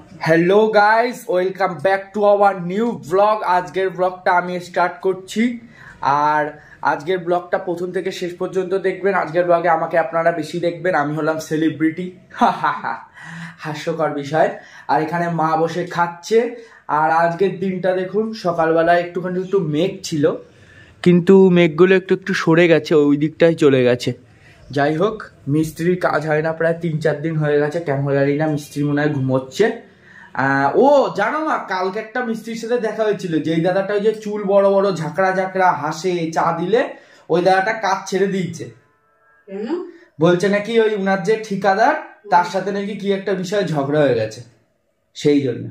Hello guys, welcome back to our new blog. আজকের ব্লগটা আমি স্টার্ট করছি, আর আজকের ব্লগটা প্রথম থেকে শেষ পর্যন্ত দেখবেন। আজকের ব্লগে আমাকে আপনারা বেশি দেখবেন, আমি হলাম সেলিব্রিটি। হাস্যকর বিষয়। আর এখানে মা বসে খাচ্ছে। আর আজকের দিনটা দেখুন, সকালবেলায় একটু মেঘ ছিল, কিন্তু মেঘগুলো একটু সরে গেছে, ওই দিকটাই চলে গেছে। যাই হোক, মিস্ত্রির কাজ হয় না প্রায় 3-4 দিন হয়ে গেছে, কেন জানি না। মিস্ত্রি মনে হয় ঘুমোচ্ছে। ও জানো মা, কালকে একটা মিস্ত্রির সাথে দেখা হয়েছিল, যেই দাদাটা ওই যে চুল বড় বড় ঝাঁকড়া ঝাঁকড়া হাসে, চা দিলে ওই দাদাটা কাজ ছেড়ে দিয়েছে। বলছে নাকি ওই উনার যে ঠিকাদার, তার সাথে নাকি কি একটা বিষয়ে ঝগড়া হয়ে গেছে, সেই জন্য।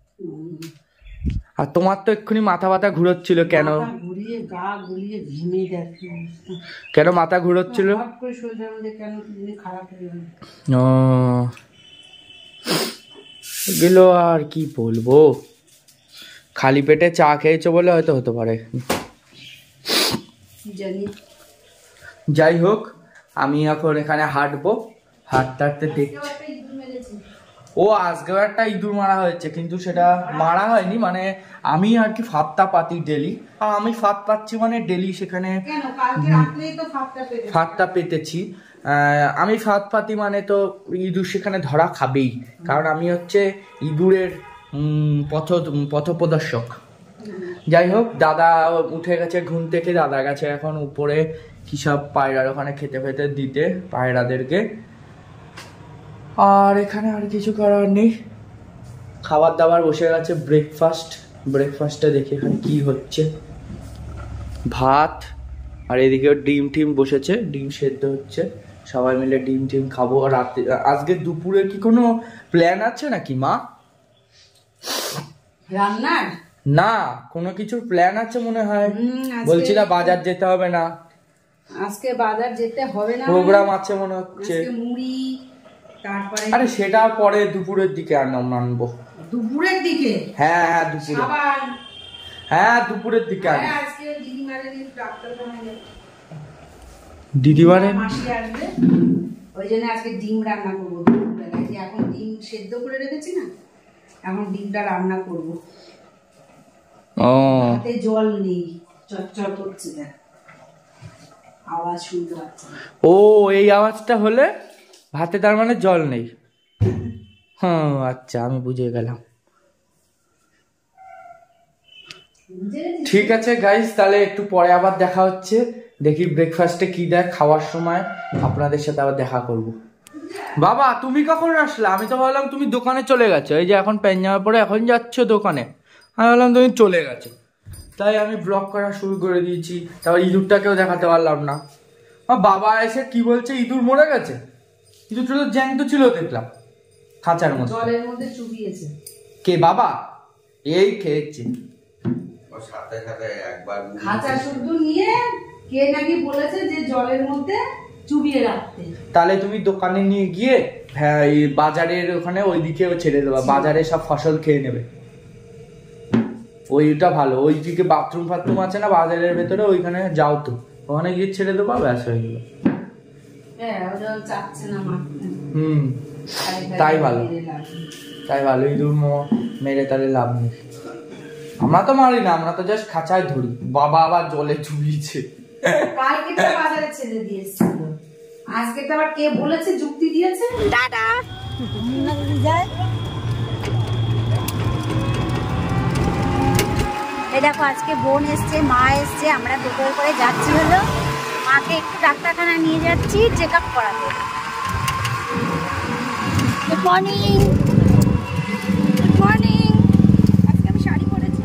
আর তোমার তো এক্ষুনি মাথা ব্যথা ঘুরোচ্ছিল, কেন? কেন মাথা ঘুরোচ্ছিল? এগুলো আর কি বলবো, খালি পেটে চা খেয়েছো বলে হয়তো হতে পারে। যাই হোক, আমি এখন এখানে হাঁটবো, হাঁটতে হাঁটতে দেখছি। ও আজকেও একটা ইঁদুর মারা হয়েছে, কিন্তু সেটা মারা হয়নি, মানে আমি আর কি ফাঁদটা পাতি ডেলি। আমি ফাঁদ পাচ্ছি মানে ডেলি, সেখানে ফাঁদটা পেতেছি। আমি ফাঁদ পাতি মানে তো ইঁদুর সেখানে ধরা খাবেই, কারণ আমি হচ্ছে ইঁদুরের পথপ্রদর্শক। যাই হোক, দাদা উঠে গেছে ঘুম থেকে, দাদা গেছে এখন উপরে কি সব পায়রার ওখানে খেতে ফেতে দিতে পায়রাদেরকে। আর এখানে আর কিছু করার নেই, খাবার দাবার বসে গেছে। ব্রেকফাস্টে দেখি এখানে কি হচ্ছে। ভাত, আর এদিকে ডিম টিম বসেছে, ডিম সেদ্ধ হচ্ছে, সবাই মিলে ডিম টিম খাবো। আর রাতে আজকে দুপুরে কি কোনো প্ল্যান আছে নাকি মা? রান্নার না, কোনো কিছুর প্ল্যান আছে মনে হয়। বলছিলা বাজার যেতে হবে না, আজকে বাজার যেতে হবে না, প্রোগ্রাম আছে মনে হচ্ছে। মুড়ি, তারপরে আরে সেটা পরে দুপুরের দিকে আনবো। দুপুরের দিকে? হ্যাঁ দুপুরে, হ্যাঁ দুপুরের দিকে আনবো। আজকে দিদিমারে মাসি আসবে, ওই জন্য আজকে ডিম রান্না করবো দুপুরবেলায়। এখন ডিম সেদ্ধ করে রেখেছি না, এখন ডিমটা রান্না করবো। হাতে জল নেই, চটচট করছে, আওয়াজ শুনতে পাচ্ছি। ও এই আওয়াজটা হলে ভাতে তার মানে জল নেই। হ্যাঁ আচ্ছা, আমি বুঝে গেলাম। ঠিক আছে গাইস, তাহলে একটু পরে আবার দেখা হচ্ছে। দেখি ব্রেকফাস্টে কি দেয়, খাওয়ার সময় আপনাদের সাথে আবার দেখা করব। বাবা তুমি কখন আসলে? আমি তো ভাবলাম তুমি দোকানে চলে গেছো, এই যে এখন পাঞ্জামা পরে এখন যাচ্ছ দোকানে, আমি ভাবলাম তুমি চলে গেছো, তাই আমি ব্লগ করা শুরু করে দিয়েছি। তারপর ইঁদুরটাকেও দেখাতে পারলাম না। বাবা এসে কি বলছে, ইঁদুর মরে গেছে? ইঁদুরটা তো জ্যান্ত ছিল দেখলাম খাঁচার মধ্যে, জলের মধ্যে চুবিয়েছে। কে বাবা? এই খেয়েছে খাঁচা শুদ্ধ নিয়ে, কে নাকি বলেছে যে জলের মধ্যে চুবিয়ে রাখতে। তাহলে তুমি দোকানে নিয়ে গিয়ে বাজারের ওখানে ওইদিকে ছেড়ে দেবা, বাজারে সব ফসল খেয়ে নেবে, ওইটা ভালো। ওইদিকে বাথরুম ফাথরুম আছে না বাজারের ভেতরে, ওইখানে যাও তো, ওখানে গিয়ে ছেড়ে দেবা, ব্যাস হয়ে গেল। তাই ভালো, ইঁদুর মেরে তাহলে লাভ নেই। আমরা তো মারি না, আমরা তো জাস্ট খাঁচায় ধরি। বাবা আবার জলে চুবিয়েছে। কালকে তো বাজারে ছেড়ে দিয়েছিল, আজকে তো আবার কে বলেছে, যুক্তি দিয়েছে। টাটা। এই দেখো, আজকে বোন এসছে, মা এসছে, আমরা দুপুর করে যাচ্ছি হলো মাকে একটু ডাক্তারখানায় নিয়ে যাচ্ছি চেক আপ করাতে। Good morning. Good morning. আজকে আমি শাড়ি পরেছি।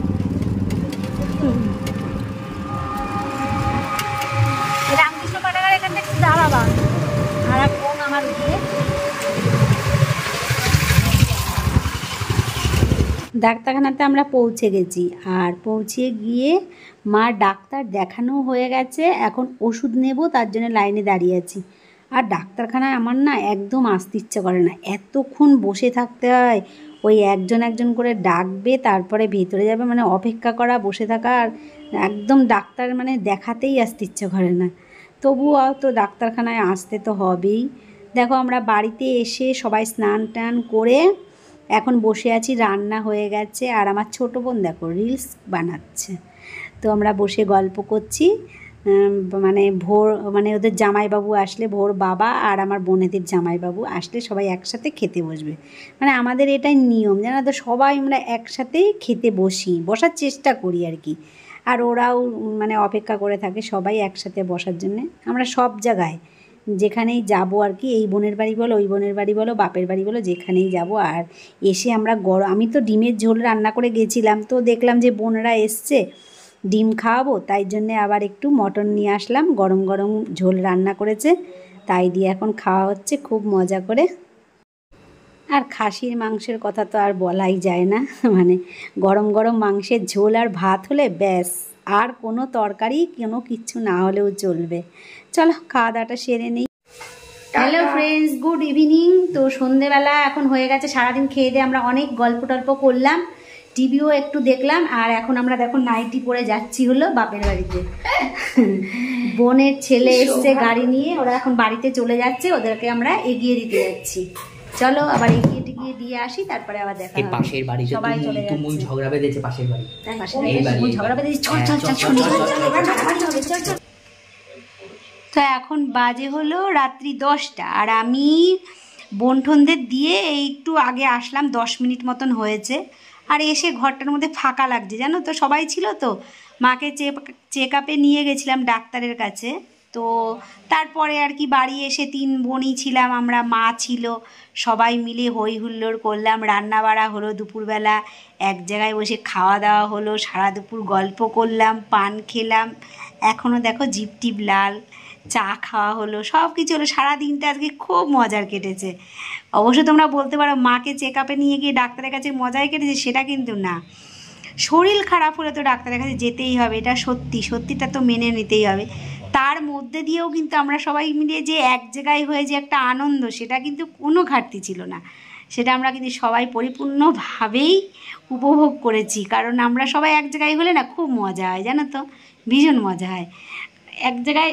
রামকৃষ্ণ পাঠাগার এখান থেকে দাঁড়াবা, আর বোন আমার উঠে ডাক্তারখানাতে আমরা পৌঁছে গেছি। আর পৌঁছে গিয়ে মার ডাক্তার দেখানো হয়ে গেছে, এখন ওষুধ নেব, তার জন্য লাইনে দাঁড়িয়ে আছি। আর ডাক্তারখানায় আমার না একদম আসতে ইচ্ছে করে না, এতক্ষণ বসে থাকতে হয়। ওই একজন করে ডাকবে, তারপরে ভেতরে যাবে, মানে অপেক্ষা করা, বসে থাকা, আর একদম ডাক্তার মানে দেখাতেই আসতে ইচ্ছে করে না। তবুও তো ডাক্তারখানায় আসতে তো হবেই। দেখো আমরা বাড়িতে এসে সবাই স্নান টান করে এখন বসে আছি, রান্না হয়ে গেছে। আর আমার ছোটো বোন দেখো রিলস বানাচ্ছে। তো আমরা বসে গল্প করছি। মানে মানে ওদের জামাইবাবু আসলে, ভোর বাবা আর আমার বোনেদের জামাইবাবু আসলে সবাই একসাথে খেতে বসবে। মানে আমাদের এটাই নিয়ম, জানো তো, সবাই আমরা একসাথেই খেতে বসার চেষ্টা করি আর কি। আর ওরাও মানে অপেক্ষা করে থাকে সবাই একসাথে বসার জন্যে। আমরা সব জায়গায় যেখানেই যাব আর কি, এই বোনের বাড়ি বলো, ওই বোনের বাড়ি বলো, বাপের বাড়ি বলো, যেখানেই যাব। আর এসে আমরা আমি তো ডিমের ঝোল রান্না করে গেছিলাম, তো দেখলাম যে বোনেরা এসছে, ডিম খাওয়াবো, তাই জন্যে আবার একটু মটন নিয়ে আসলাম, গরম গরম ঝোল রান্না করেছে, তাই দিয়ে এখন খাওয়া হচ্ছে খুব মজা করে। আর খাসির মাংসের কথা তো আর বলাই যায় না, মানে গরম গরম মাংসের ঝোল আর ভাত হলে ব্যাস, আর কোনো তরকারি কোনো কিচ্ছু না হলেও চলবে। চলো খাওয়া দাওয়াটা সেরে নিই। Hello friends, good evening. তো সন্ধেবেলা এখন হয়ে গেছে, সারাদিন খেয়ে দিয়ে আমরা অনেক গল্প টল্প করলাম, টিভিও একটু দেখলাম। আর এখন আমরা দেখো নাইটি পরে যাচ্ছি হলো বাপের বাড়িতে। বোনের ছেলে এসছে গাড়ি নিয়ে, ওরা এখন বাড়িতে চলে যাচ্ছে, ওদেরকে আমরা এগিয়ে দিতে যাচ্ছি। চলো আবার এগিয়ে টিগিয়ে দিয়ে আসি, তারপরে আবার দেখা হবে। পাশের বাড়িতে সবাই চলে যাচ্ছে। তুমুল ঝগড়া বেঁধেছে পাশের বাড়ি। ঝগড়া বেঁধেছে, চল চল চল চল চল। তো এখন বাজে হলো রাত্রি 10টা, আর আমি বন্ঠনদের দিয়ে এই একটু আগে আসলাম, 10 মিনিট মতন হয়েছে। আর এসে ঘরটার মধ্যে ফাঁকা লাগছে, জানো তো, সবাই ছিল তো। মাকে চেক আপে নিয়ে গেছিলাম ডাক্তারের কাছে। তো তারপরে আর কি বাড়ি এসে 3 বোনই ছিলাম আমরা, মা ছিল, সবাই মিলে হই হুল্লোড় করলাম, রান্না বাড়া হলো, দুপুরবেলা এক জায়গায় বসে খাওয়া দাওয়া হলো, সারা দুপুর গল্প করলাম, পান খেলাম, এখনও দেখো জিভ টিপ লাল, চা খাওয়া হলো, সব কিছু হলো। সারাদিনটা আজকে খুব মজার কেটেছে। অবশ্য তোমরা বলতে পারো মাকে চেক আপে নিয়ে গিয়ে ডাক্তারের কাছে মজাই কেটেছে, সেটা কিন্তু না। শরীর খারাপ হলে তো ডাক্তারের কাছে যেতেই হবে, এটা সত্যিটা তো মেনে নিতেই হবে। তার মধ্যে দিয়েও কিন্তু আমরা সবাই মিলে যে এক জায়গায় হয়ে যে একটা আনন্দ, সেটা কিন্তু কোনো ঘাটতি ছিল না। সেটা আমরা কিন্তু সবাই পরিপূর্ণভাবেই উপভোগ করেছি, কারণ আমরা সবাই এক জায়গায় হলে না খুব মজা হয়, জানো তো, ভীষণ মজা হয় এক জায়গায়।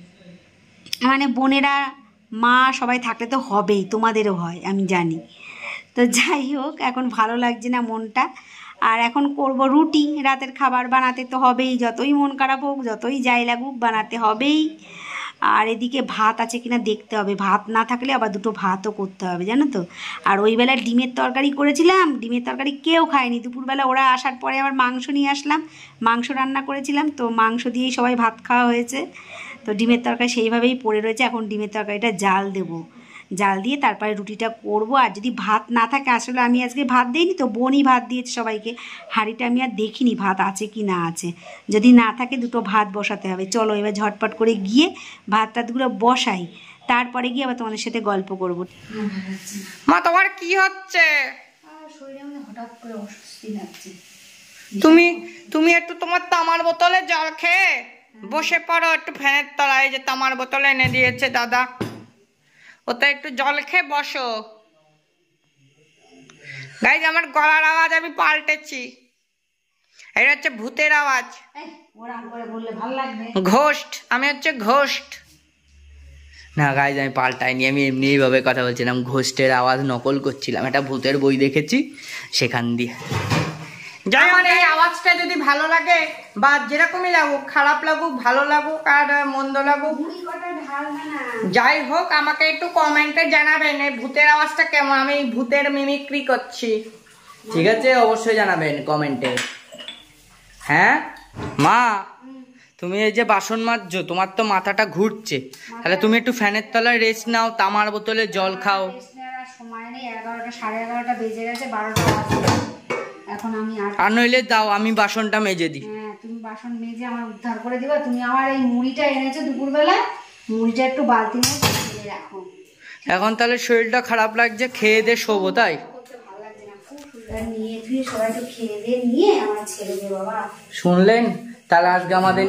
মানে বোনেরা মা সবাই থাকলে তো হবেই, তোমাদেরও হয় আমি জানি। তো যাই হোক, এখন ভালো লাগছে না মনটা। আর এখন করব রুটি, রাতের খাবার বানাতে তো হবেই, যতই মন খারাপ হোক, যতই যাই লাগুক, বানাতে হবেই। আর এদিকে ভাত আছে কিনা দেখতে হবে, ভাত না থাকলে আবার 2টো ভাতও করতে হবে, জানো তো। আর ওই বেলা ডিমের তরকারি করেছিলাম, ডিমের তরকারি কেউ খায়নি। দুপুরবেলা ওরা আসার পরে আবার মাংস নিয়ে আসলাম, মাংস রান্না করেছিলাম, তো মাংস দিয়েই সবাই ভাত খাওয়া হয়েছে। তো ডিমের তরকারি সেইভাবেই পড়ে রয়েছে, এখন ডিমের তরকারিটা জাল দেবো, জাল দিয়ে তারপরে রুটিটা করব। আর যদি ভাত না থাকে, আসলে আমি আজকে ভাত দিইনি তো, বোনই ভাত দিয়েছে সবাইকে, হাঁড়িটা আমি আর দেখিনি ভাত আছে কি না আছে। যদি না থাকে 2টো ভাত বসাতে হবে। চলো এবার ঝটপট করে গিয়ে ভাত টাতগুলো বসাই, তারপরে গিয়ে আবার তোমাদের সাথে গল্প করবো। মা তোমার কি হচ্ছে? শরীরে মধ্যে হঠাৎ করে অস্বস্তি লাগছে। তুমি একটু তোমার তামার বোতলে জল খেয়ে বসে পড়ো, একটু ফ্যানের তলায়, যে তামার বোতলে এনে দিয়েছে দাদা, ওটা একটু জল খেয়ে বসো। গাইজ, আমার গলার আওয়াজ আমি পাল্টেছি, এটা হচ্ছে ভূতের আওয়াজ। ঘোস্ট, আমি হচ্ছে ঘোস্ট। না গাইজ, আমি পাল্টাইনি, আমি এমনিভাবে কথা বলছিলাম, ঘোস্টের আওয়াজ নকল করছিলাম, একটা ভূতের বই দেখেছি সেখান দিয়ে। আমার এই আওয়াজটা যদি ভালো লাগে বা যেরকমই লাগুক, খারাপ লাগুক, ভালো লাগুক আর মন্দ লাগুক, যাই হোক, আমাকে একটু কমেন্টে জানাবেন এই ভূতের আওয়াজটা কেমন, আমি ভূতের মিমিক্রি করছি। ঠিক আছে, অবশ্যই জানাবেন কমেন্টে। হ্যাঁ মা, তুমি এই যে বাসন মাজছো, তোমার তো মাথাটা ঘুরছে, তাহলে তুমি একটু ফ্যানের তলায় রেস্ট নাও, তামার বোতলে জল খাও। সময় নেই, 11টা 11:30 বেজে গেছে, 12টা বাজে। এখন আমি আর নইলে দাও, আমি বাসনটা মেজে দিই। হ্যাঁ, তুমি বাসন মেজে আমার উদ্ধার করে দিবা। তুমি আমার এই মুড়িটা এনেছো দুপুরবেলা, মুড়িটা একটু বালতি নিয়ে ফেলে রাখো। এখন তাহলে শরীরটা খারাপ লাগছে, খেয়ে দিয়ে শোবো, তাই? ভালো লাগছে না, খুব সুন্দর নিয়ে তুই সবাই একটু খেয়ে দিয়ে নিয়ে আমার ছেড়ে দে বাবা। শুনলেন? তাহলে আজকে আমাদের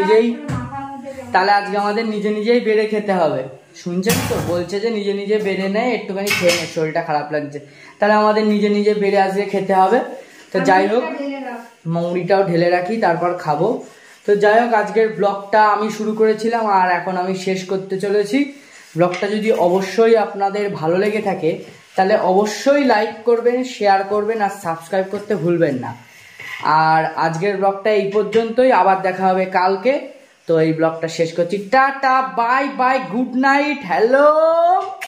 নিজে নিজেই বেড়ে খেতে হবে। শুনছেন তো, বলছে যে নিজে নিজে বেড়ে নেয়, একটুখানি খেয়ে নে, শরীরটা খারাপ লাগছে। তাহলে আমাদের নিজে নিজে বেড়ে আজকে খেতে হবে। তো যাই হোক, মুড়িটাও ঢেলে রাখি, তারপর খাবো। তো যাই হোক, আজকের ব্লগটা আমি শুরু করেছিলাম আর এখন আমি শেষ করতে চলেছি। ব্লগটা যদি অবশ্যই আপনাদের ভালো লেগে থাকে, তাহলে অবশ্যই লাইক করবেন, শেয়ার করবেন আর সাবস্ক্রাইব করতে ভুলবেন না। আর আজকের ব্লগটা এই পর্যন্তই, আবার দেখা হবে কালকে। তো এই ব্লগটা শেষ করছি, tata bye bye, good night, hello.